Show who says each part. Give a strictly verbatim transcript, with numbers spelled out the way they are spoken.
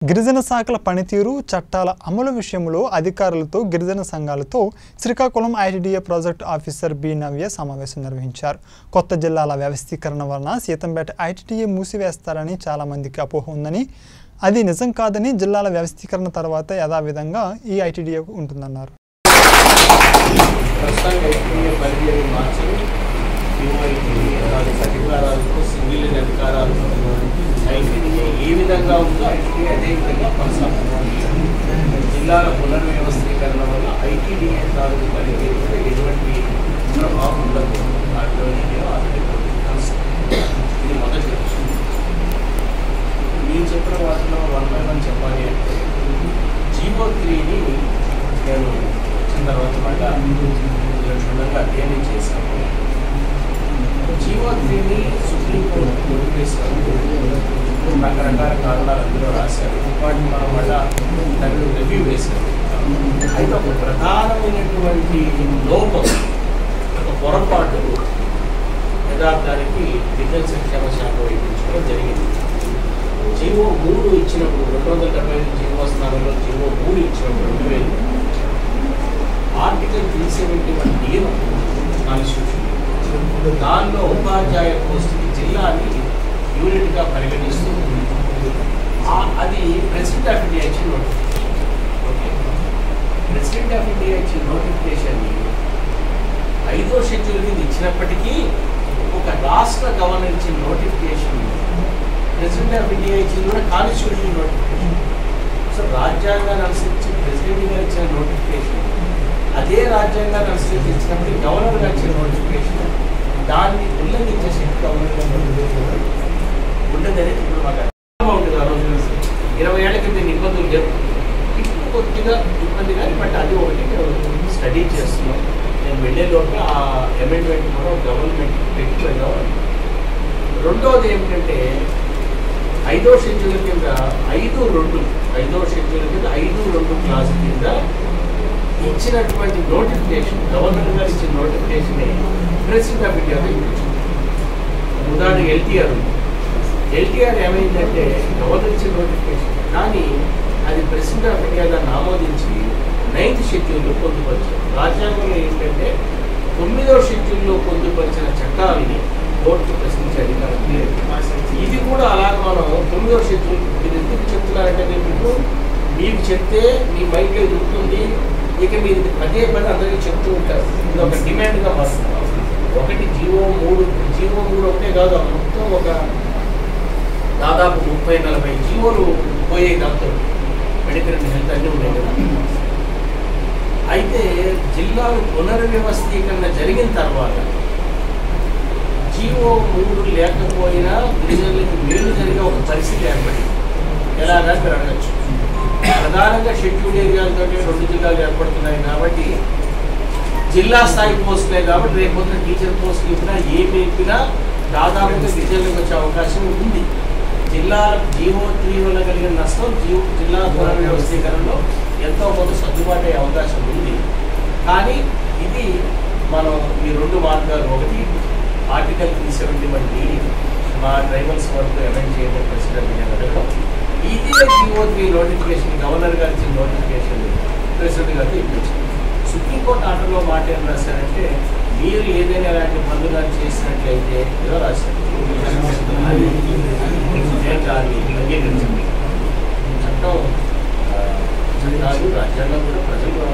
Speaker 1: గిరిజన శాఖల పనితీరు చట్టాల అమలు విషయంలో అధికారులతో గిరిజన సంఘాలతో Srikakulam ITDA project officer B Navya సమావేశం నిర్వహించారు. కొత్త జిల్లాల వ్యవస్థీకరణ వలన సీతంపేట ఐటీడీఏ మూసివేస్తారని చాలా మందికి అపోహ ఉందని, అది నిజం కాదని, జిల్లాల వ్యవస్థీకరణ తర్వాత యథావిధంగా ఈ ఐటీడీఏ ఉంటుందన్నారు.
Speaker 2: ఏ విధంగా ఉందో ఐటీడీఏ అదే విధంగా కొనసాగుతుంది. జిల్లాల పునర్వ్యవస్థీకరణ వల్ల ఐటీడీఏ తాలూకు పనితీరు ఎటువంటి ప్రభావం ఉండదు. ఇది మొదటి విషయం. మీరు చెప్పిన వాటిలో వన్ బై వన్ చెప్పాలి అంటే జీవో త్రీని నేను వచ్చిన తర్వాత మళ్ళా క్షుణ్ణంగా అధ్యయనం చేశాను. జీవో త్రీని సుప్రీంకోర్టు కొట్టివేసినప్పుడు రకరకాల కారణాలు అందులో రాశారు. వాటిని మనం మళ్ళా దాన్ని రివ్యూ వేశారు. అయితే ఒక ప్రధానమైనటువంటి లోపం, ఒక పొరపాటు యథార్థానికి గిరిజన సంక్షేమ శాఖ వైపించడం జరిగింది. జీవో మూడు ఇచ్చినప్పుడు రెండు వందల డెబ్బై ఐదు జీవో స్థానంలో జీవో మూడు ఇచ్చినప్పుడు రెండు వేలు ఆర్టికల్ త్రీ సెవెంటీ వన్ నియమం కాన్స్టిట్యూషన్ దానిలో ఉపాధ్యాయ పోస్టుకి జిల్లాని యూనిట్గా పరిగణిస్తూ అది ప్రెసిడెంట్ ఆఫ్ ఇండియా ఇచ్చిన notification. Okay, president of India ఇచ్చిన నోటిఫికేషన్ని ఐదో షెడ్యూల్ మీద ఇచ్చినప్పటికీ ఒక రాష్ట్ర గవర్నర్ ఇచ్చిన నోటిఫికేషన్ ప్రెసిడెంట్ ఆఫ్ ఇండియా ఇచ్చింది కూడా కాన్స్టిట్యూషన్ నోటిఫికేషన్. సో రాజ్యాంగాన్ని అనుసరించి ప్రెసిడెంట్ గారు ఇచ్చిన నోటిఫికేషన్ అదే రాజ్యాంగాన్ని అనుసరించి ఇచ్చినప్పుడు గవర్నర్ గారు ఇచ్చిన నోటిఫికేషన్ దాన్ని ఉల్లంఘించే శక్తి గవర్నర్ గారు ఉండదని ఇప్పుడు మాకు అర్థంగా ఉంటుంది. ఆ రోజు ఇరవై ఏళ్ల కింద ఇబ్బందులు లేవు, ఇప్పుడు కొద్దిగా ఇబ్బంది కానీ బట్ అది ఒకటి స్టడీ చేస్తున్నాం. నేను వెళ్ళే లోపల ఆ అమెండ్మెంట్ కూడా గవర్నమెంట్ పెట్టిపోయినాం. రెండవది ఏమిటంటే ఐదో షెడ్యూల్ కింద ఐదు రెండు ఐదో షెడ్యూల్ కింద ఐదు రెండు క్లాస్ కింద ఇచ్చినటువంటి నోటిఫికేషన్, గవర్నర్ గారు ఇచ్చిన నోటిఫికేషన్ ప్రెసిడెంట్ ఆఫ్ ఇండియా ఉదాహరణ ఎల్టీఆర్ ఉంది. ఎల్టీఆర్ ఏమైందంటే గవర్నర్ ఇచ్చిన నోటిఫికేషన్ కానీ అది ప్రెసిడెంట్ ఆఫ్ ఇండియాగా ఆమోదించి నైన్త్ షెడ్యూల్లో పొందుపరిచారు. రాజ్యాంగంలో ఏంటంటే తొమ్మిదవ షెడ్యూల్లో పొందుపరిచిన చట్టాలని కోర్టు ప్రశ్నించే అధికారం లేదు. ఇది కూడా అలాగే మనం తొమ్మిదవ షెడ్యూల్ మీరు ఎందుకు చెప్తున్నారంటే మీకు మీకు చెప్తే మీ మైండ్లో ఎదుగుతుంది, ఇక మీరు పదే పదే అందరికీ చెప్తూ ఉంటారు. ఇది ఒక డిమాండ్గా వస్తుంది. ఒకటి జీవో మూడు జీవో మూడు ఒకటే కాదు, మొత్తం ఒక దాదాపు ముప్పై నలభై జీవోలు పోయాయి. దాంతో మెడికల్ హెల్త్ అన్నీ ఉన్నాయి కదా. అయితే జిల్లాలు పునర్వ్యవస్థీకరణ జరిగిన తర్వాత జీవో మూడు లేకపోయినా గిరిజనులకు మేలు జరిగే ఒక పరిస్థితి ఏర్పడింది. ఎలాగా మీరు అడగచ్చు. ప్రధానంగా షెడ్యూల్ ఏరియాలతో రెండు జిల్లాలు ఏర్పడుతున్నాయి కాబట్టి జిల్లా స్థాయి పోస్టులే కాబట్టి రేపు పొద్దున టీచర్ పోస్టులు ఇచ్చినా ఏమి ఇచ్చినా దాదాపుగా గిరిజనులకు వచ్చే అవకాశం ఉంది. జిల్లా జీవో త్రీ వల్ల కలిగిన నష్టం జీవో జిల్లా పునర్వ్యవస్థీకరణలో ఎంతో కొంత సర్దుబాటు అయ్యే అవకాశం ఉంది. కానీ ఇది మనం ఈ రెండు మార్గాలు, ఒకటి article three seventy one D మా ట్రైబల్స్ వరకు అమెండ్ చేయడం ప్రెసిడెంట్ అడగడం, ఇదే జీవో త్రీ నోటిఫికేషన్ గవర్నర్ గారు ఇచ్చిన నోటిఫికేషన్ ప్రెసిడెంట్ గారితో ఇప్పించారు. సుప్రీంకోర్టు ఆర్డర్లో మాట ఏం రాశారంటే మీరు ఏదైనా ఇలాంటి పనులు చేసినట్లయితే ఏదో రాశారు దాన్ని అంగీకరించండి. చట్టం చట్టాలు రాజ్యాంగం కూడా ప్రజలు